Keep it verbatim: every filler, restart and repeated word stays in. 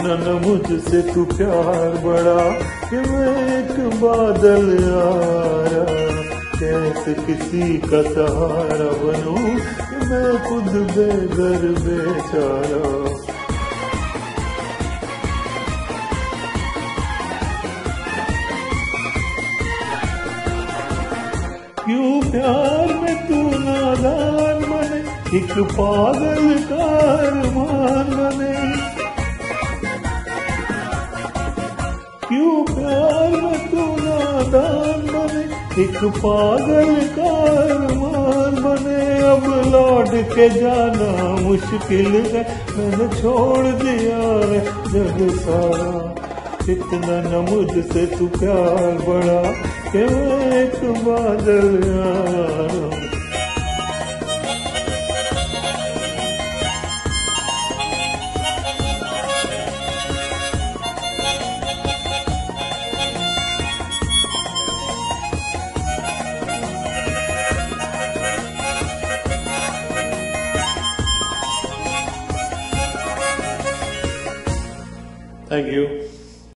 इतना न मुझसे तू प्यार बड़ा कि मैं एक बादल आया, कैसे किसी का सहारा बनूं कि मैं खुद बेघर बेचारा। क्यों प्यार में तू नादान बने, एक पागल का अरमान बने। क्यों प्यार में तू नादान बने, एक पागल का अरमान बने। अब लौट के जाना मुश्किल है, मैंने छोड़ दिया है जग सारा। इतना न मुझसे तू प्यार बड़ा कि मैं एक बादल आया। Thank you.